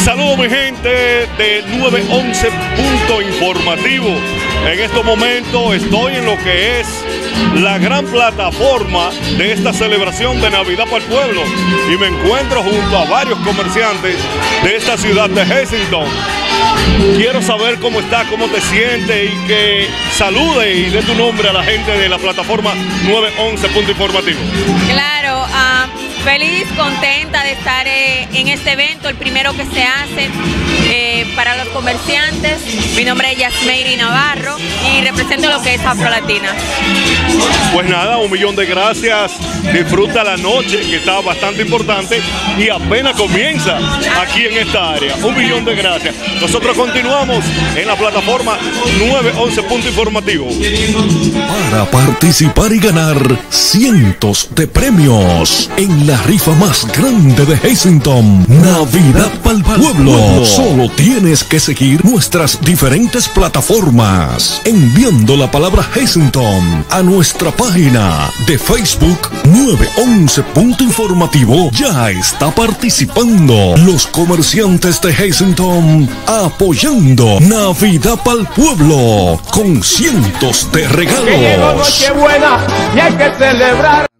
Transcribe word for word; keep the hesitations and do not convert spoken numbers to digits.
Saludos mi gente de nueve once Punto Informativo. En estos momentos estoy en lo que es la gran plataforma de esta celebración de Navidad para el pueblo y me encuentro junto a varios comerciantes de esta ciudad de Hazleton. Quiero saber cómo estás, cómo te sientes y que salude y dé tu nombre a la gente de la plataforma nueve once Punto Informativo. Claro, uh, feliz, contenta de estar eh, en este evento, el primero que se hace eh, para los comerciantes. Mi nombre es Yasmeiri Navarro y represento lo que es Afrolatina. Pues nada, un millón de gracias. Disfruta la noche, que está bastante importante y apenas comienza aquí en esta área. Un millón de gracias. Nosotros continuamos en la plataforma nueve once Punto Informativo. Para participar y ganar cientos de premios en la rifa más grande de Hazleton, Navidad para el pueblo. Solo tienes que seguir nuestras diferentes plataformas enviando la palabra Hazleton a nuestra página de Facebook nueve once Punto Informativo. Ya está participando los comerciantes de Hazleton apoyando Navidad para el pueblo con cientos de regalos. Que llegó Nochebuena y hay que celebrar.